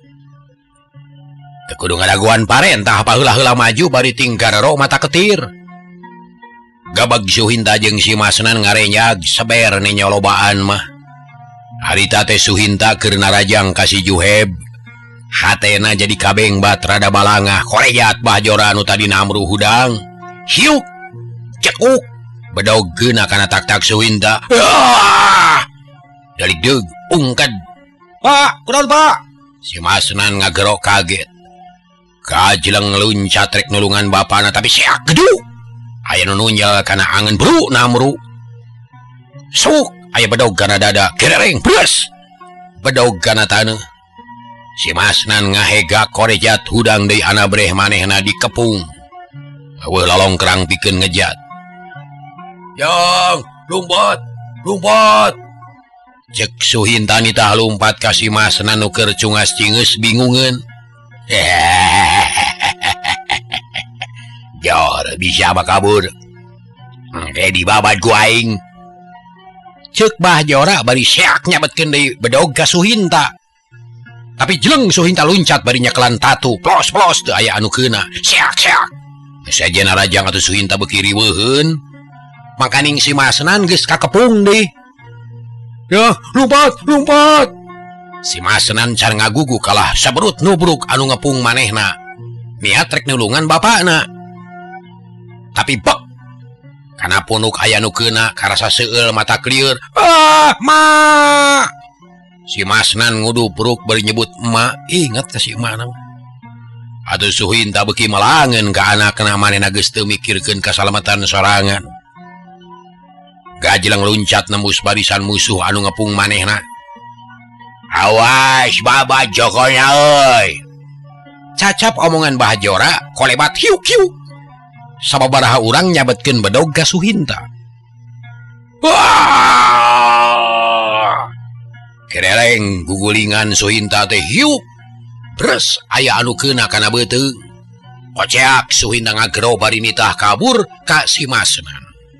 Teu kudu ngadaguan parentah paheula-heula maju bari tingkarero mata ketir. Gabag Suhinta jeung si Masnan ngarenyag seber nya lobaan mah. Harita teh Suhinta keur narajang ka si Juheb. Hatena jadi kabeng bat rada balangah korejat Bahjora anu tadi namru hudang. Hiuk cekuk bedoggeun kana tak-tak Suhinta. Ah! Dalik deug ungked. Pak, kunaon Pak? Si Masnan ngagerok kaget. Kajleng luncat rek nulungan bapana tapi seak geduk. Aya nu nunjal kana angeun bru namru. Suk aya bedog kana dada kerereng bres. Bedog kana taneuh. Si Masnan ngahega korejat hudang deui anabreh manehna dikepung. Eueuh lalong kerang pikeun ngejat. Yang lumpat, lumpat. Cek Suhinta nitah lumpat ka si Masnan nu keur cungas cingeus bingungeun. Jor bisa bakabur. Kayak dibabad ku aing. Cek Bahjora bari seak nyabetkeun deui bedog ka Suhinta. Tapi jeleng Suhinta luncat bari nyakelan tatu. Plos-plos teu aya anu keuna. Seak-seak. Sajen narajang atuh Suhinta beuki riweuheun. Makaning si Masnan geus kakepung deui. Ya, lumpat, lumpat. Si Masnan car ngagugu kalah saberut nubruk anu ngepung manehna. Niat rek nulungan bapakna. Tapi bek. Kana punuk aya nu keuna karasa seueul mata klieur. Ah, ma. Si Masnan ngudupruk bari nyebut emak. Ingat ka si emak nama. Atuh Suhinta beuki malangeun ka anakna manehna geus teu mikirkeun kasalamatan sorangan. Gajleng luncat nembus barisan musuh anu ngepung manehna. Awas baba jokonya euy. Cacap omongan Bahjora kolebat hiuk-hiuk. Sababaraha urang nyabetkeun bedog ka Suhinta. Wah! Kereleng gugulingan Suhinta teh hiuk. Bres aya anu keuna kana beuteung. Koceak Suhinta ngagero bari nitah kabur ka si Masnan.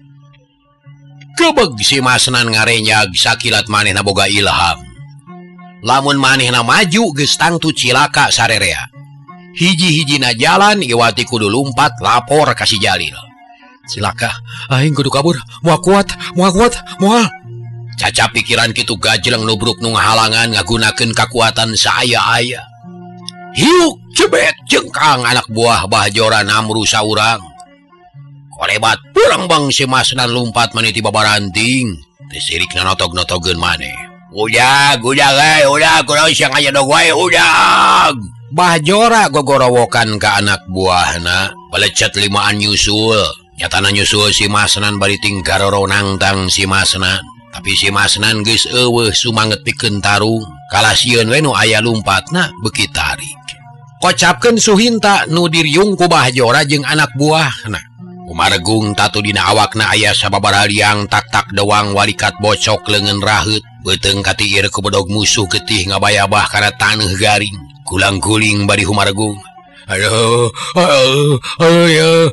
Gebeg si Masnan ngarenyag sakilat manehna boga ilham. Lamun manehna maju geus tangtu cilaka sarerea. Hiji-hijina jalan iwati kudu lumpat lapor ka si Jalil. Cilaka, aing kudu kabur, moal kuat, moal kuat, moal. Caca pikiran kitu gajleng nubruk nu ngahalangan ngagunakeun kakuatan saaya-aya. Hiuk cebet jengkang anak buah Bahjora Namru saurang. Kolebat urang bang si Masnan lumpat maniti babaranting. Teh sirikna notog-notogeun maneh. Udag, udag eh, udag, kunaon siang aya dog wae udag. Bahjora gogorowokan ka anak buahna, pelecet limaan nyusul. Nyatana nyusul si Masnan bari tingkaroro nangtang si Masnan. Tapi si Masnan geus eueuh sumanget pikeun tarung. Kalasieun we nu aya lumpatna beuki tarik. Kocapkeun Suhinta nu diriung ku Bahjora jeung anak buahna. Umargung tatu dina awakna aya sababaraha liang tak-tak dewang walikat bocok leungeun raheut. Beuteung katiir ku bedog musuh getih ngabayabah kana taneuh garing. Kulang-kuling bari humargung. Aduh, aduh, aduh,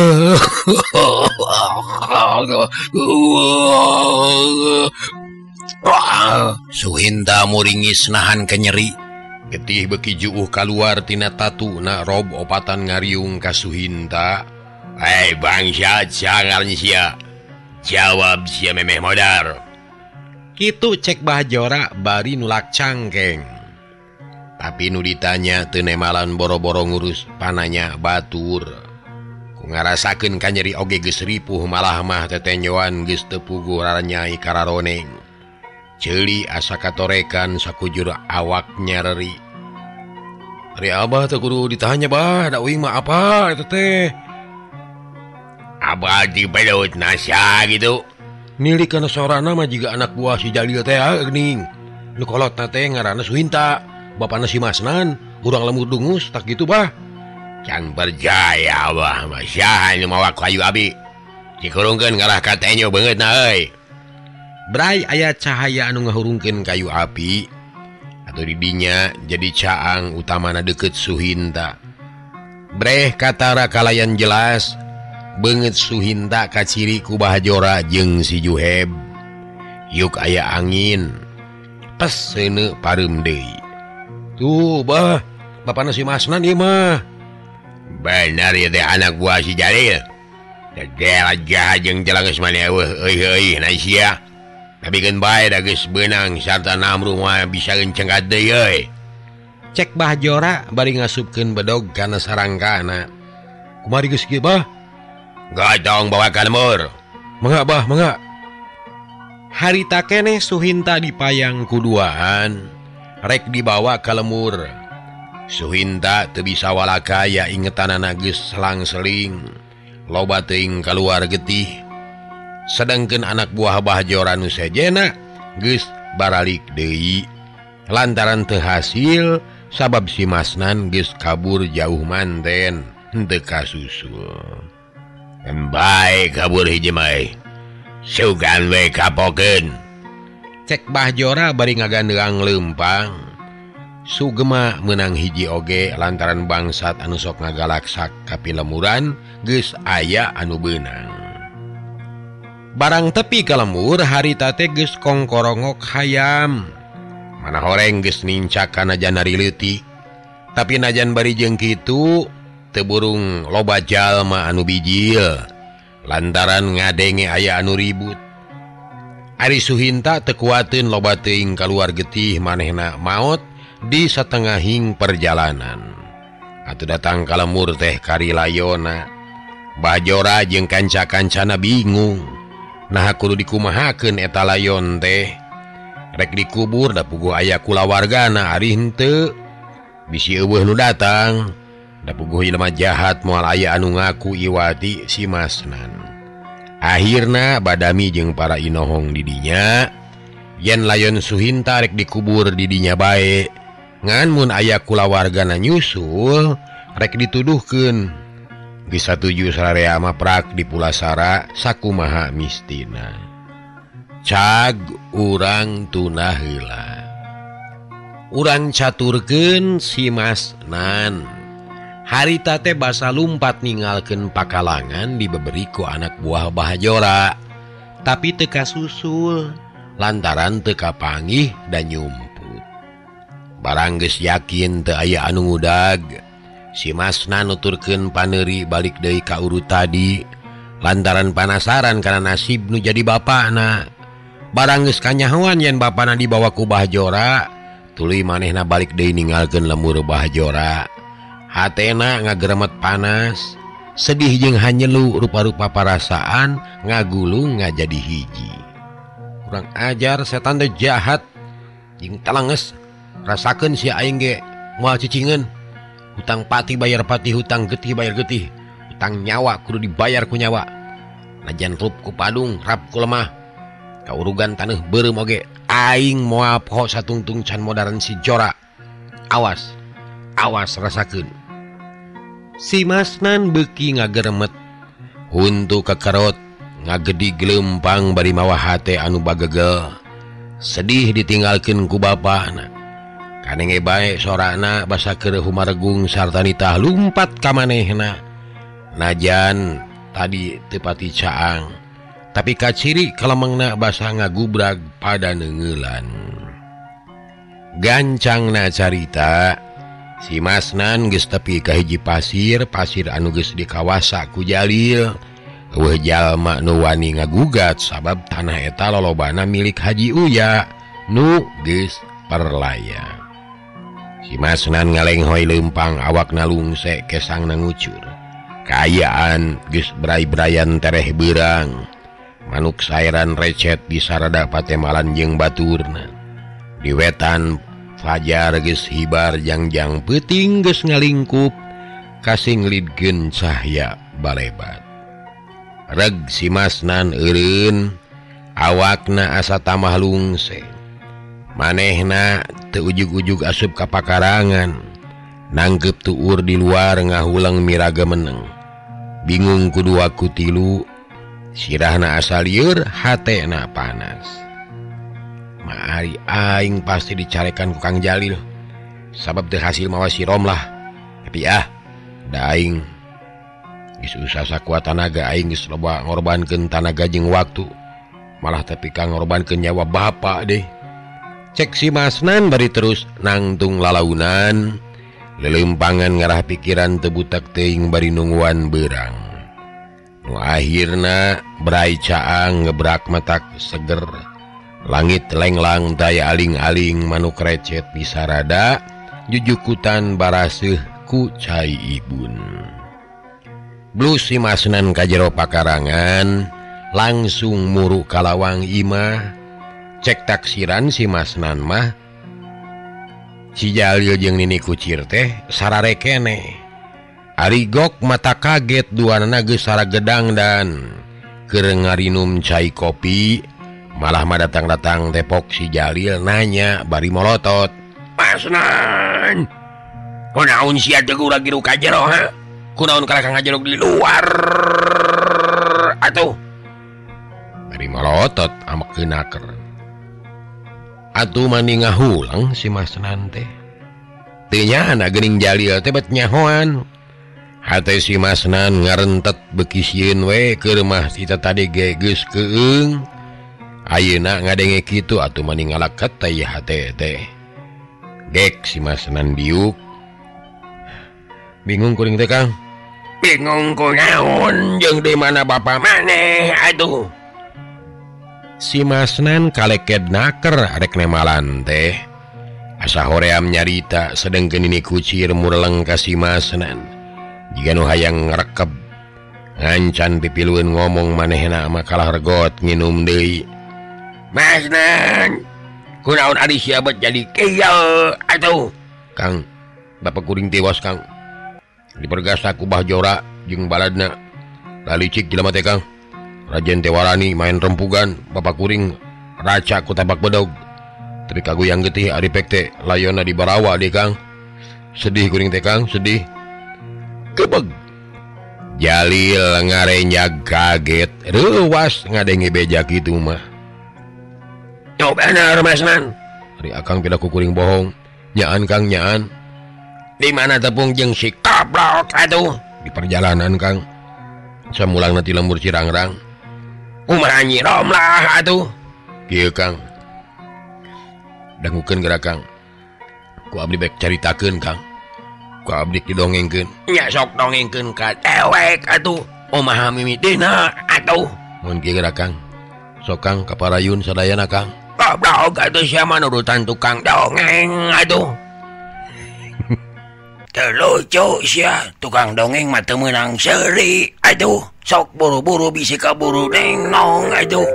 aduh. Suhinta muringis nahan kenyeri. Getih beuki juuh kaluar tina tatuna Rob opatan ngariung ka Suhinta. Hei bangsat sangarnya sia. Jawab sia memeh modar. Kitu cek Bahjora bari nulak cangkeng. tapi nu ditanya teu nemalan boro-boro ngurus pananya batur. Ku ngarasakeun ka nyeri oge geus ripuh malah mah tetenyoan geus teu puguh raranyai kararoneng. Ceuli asa katorekan sakujur awaknya reri. Ari Abah teh kudu ditanya bah, da uing mah apa eta teh? Abah di pedot nasa gitu. Milik kana sorana mah jiga anak buah si Jalil teh geuning. Nu kolotna teh ngaranna Suhinta, bapana si Masnan, urang lemur dungus tak gitu bah. Can berjaya Abah mah saha nu mawa kayu abi. Dikurungkeun ngalah ka tenyo beungeutna euy. Bray aya cahaya anu ngahurungkeun kayu api atau didinya jadi caang utamana deket Suhinta. Breh katara kalayan jelas beungeut Suhinta kaciri ku Bahjora jeung si Juheb. Yuk aya angin pes seuneu pareum deui. Tuh bah bapana si Masnan ieu mah. Bener ya teh anak buah si Jalil. Dadel aja jeung jalang geus maneh eueuh euy euy naon sia. Tapi kan bae da geus beunang sarta namruh mah bisa encengkat deui euy. Cek Bahjora bari ngasupkeun bedog kana sarangkana. Kumari geus kieu bah? Gotong bawa ka lemur. Mangga bah, mangga. Harita keneh Suhinta dipayang kuduaan, rek dibawa ka lemur. Suhinta teu bisa walakaya ingetanana geus selang-seling, loba teuing kaluar getih. Sedangkan anak buah Bahjora nu sejena geus baralik deui lantaran teu hasil sabab si Masnan geus kabur jauh manten teu kasusul. Bae kabur hiji mah. Sugan we kapokeun. Cek Bahjora bari ngagandeang leumpang. Sugema menang hiji oge lantaran bangsat anu sok ngagalaksak ka pilemuran geus aya anu beunang. Barang tepi ka lemur harita teh geus kongkorongok hayam. Mana horeng geus nincak kana janari leutik. Tapi najan bari jeung kitu teu burung loba jalma anu bijil lantaran ngadenge aya anu ribut. Ari Suhinta teu kuateun loba teuing kaluar getih manehna maot di satengahing perjalanan. Atuh datang ka lemur teh kari layona. Bahjora jeung kanca-kancana bingung. Nah kudu dikumahakeun eta layon teh. Rek dikubur da puguh aya kulawargana ari henteu. Bisi eueuh nu datang. Da puguh jelema jahat moal aya anu ngaku iwati si Masnan. Akhirna badami jeung para inohong di dinya yen layon Suhinta rek dikubur di dinya bae. Ngan mun aya kulawargana nyusul rek dituduhkeun. Geus satuju sararea mah prak dipulasara sakumaha mistina. Cag urang tunah heula. Urang caturkeun si Masnan. Harita teh basa lumpat ninggalkeun pakalangan dibeberi ku anak buah Bahjora. Tapi teu kasusul lantaran teu kapanggih da nyumput. Barang geus yakin teu aya anu ngudag, si Masnan nuturkeun paneuri balik deui ka urut tadi lantaran panasaran kana nasib nu jadi bapana. Barang geus kanyahoan yen bapana dibawa ku Bahjora, tuluy manehna balik deui ninggalkeun lemur Bahjora. Hatena ngageremet panas, sedih jeung hanyelu rupa-rupa parasaan ngagulung ngajadi hiji. Kurang ajar setan teh jahat jeung talanges. Rasakeun si aing ge moal cicingeun. Hutang pati bayar pati, hutang getih bayar getih, hutang nyawa kudu dibayar ku nyawa. Najan rup ku padung, rap ku lemah. Kaurugan taneuh beureum oge, aing moal poho satungtung can modern si Jora. Awas, awas rasakeun. Si Masnan beuki ngageremet, huntu kekerot, ngagedi gelempang bari mawa hate anu bagegel. Sedih ditinggalkeun ku bapana. Kanenge bae sorana basa keur humaregung sarta nitah lumpat ka manehna. Najan tadi teu pati caang, tapi kaciri kalemengna basa ngagubrag pada neungeulan. Gancangna carita, si Masnan geus tepi ka hiji pasir, pasir anu geus dikawasa ku Jalil. Eueuh jalma nu wani ngagugat sabab tanah eta lolobana milik Haji Uya nu geus perlaya. Si Masnan ngalenghoy lempang awak nalungsek kesang nangucur. Kaayaan geus bray-brayan tereh beurang. Manuk sairan recet di sarada patemalan jeung baturna. Di wetan fajar geus hibar jangjang peuting geus ngalingkup kasing lidkeun cahya balebat. Reg si Masnan eureun awakna asa tamah lungsek. Manehna teu ujug-ujug asup ka pakarangan, nangkep tuur di luar ngahulang miraga meneng. Bingung kudu aku tilu, sirahna asa lieur, hatena panas. Maari aing pasti dicarekan ku Kang Jalil, sabab teu hasil mawa si Romlah. Tapi ah, da aing geus usah sakuat tanaga aing geus loba ngorbankeun tanaga jeung waktu. Malah tapi Kang ngorbankeun nyawa bapa deh. Cek si Masnan bari terus nangtung lalaunan, lelempangan ngarah pikiran tebutak teuing bari nungguan beurang. Nu akhirna brai caang ngebrak matak seger, langit lenglang daya aling-aling manuk recet di sarada, jujukutan baraseuh ku cai ibun. Blus si Masnan ka jero pakarangan, langsung muru kalawang imah. Cek taksiran si Masnan mah si Jalil jeung Nini Kucir teh sarare kene. Ari gok mata kaget duanana geus saragedang dan keur ngarinum cai kopi, malah mah datang-datang tepok si Jalil nanya bari molotot. Masnan, kunaon sia teh lagi ruka jero ha? Kunaon kalak ngajerok di luar atuh? Bari molotot amek keunaker. Atuh mani ngahulang si Masnan teh. Teu nyana geuning Jalil teh bet nyahoan. Hate si Masnan ngarentet beuki sieun we keur mah kita tadi ge geus keung. Ayeuna ngadenge kitu atuh mani ngalaket teh hate teh. Gek si Masnan diuk. Bingung kuring teh Kang. Bingung kunaon jeung di mana bapa maneh atuh. Si Masnan kaleked naker arek nemalan teh. Asa hoream nyarita sedengkeun Nini Kucir mureleng ka si Masnan. Jika nu hayang ngrekeb ngancan pipilueun ngomong manehna mah kalah regot nginum deui. Masnan, kunaon ari sia bet jadi kieu atuh? Kang, bapak kuring tewas Kang. Dipergasa ku Bahjora jeung baladna. Lalicik jelema teh Kang. Rajen Tewarani main rempugan, bapak kuring raca ku tabak bedog. Tapi kagu yang getih ari pek teh layona di barawa deh Kang. Sedih kuring teh Kang, sedih. Kebeg. Jalil ngarenyag kaget, reuwas ngadenge beja kitu mah. Yo bener Masnan. Ari akang pila ku kuring bohong. Nyaan Kang, nyaan. Di mana tepung jeung si kablok atuh? Di perjalanan Kang. Samulang nanti lembur Cirangrang. Kumaha Nyi Romlah atuh? Kieu Kang. Dangukeun geura Kang. Ku abdi bek caritakeun Kang. Ku abdi didongengkeun. Nya sok dongengkeun ka ewek atuh. Kumaha mimitina atuh? Mun kieu geura Kang. Sok Kang kaparayun sadayana Kang. Goblok atuh sia mah nurutan tukang dongeng atuh. Teu lucu sia, tukang dongeng mah teu meunang seuri atuh. Sok buru-buru bisi kaburu Neng Nong atuh.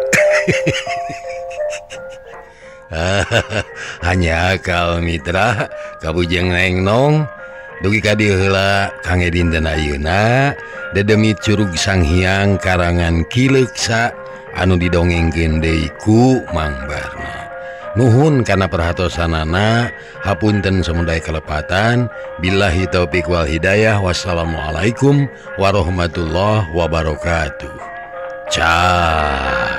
Hanya kau mitra kabujeng Neng Nong dugi ka dieu heula Kang Edin dan ayeuna dedemi curug Sanghyang karangan Kileksa anu didongengkeun deui ku Mang Barna. Nuhun kana perhatosanana, hapunten samudaya kelepatan. Billahi taufik wal hidayah. Wassalamualaikum warahmatullahi wabarakatuh. Cah.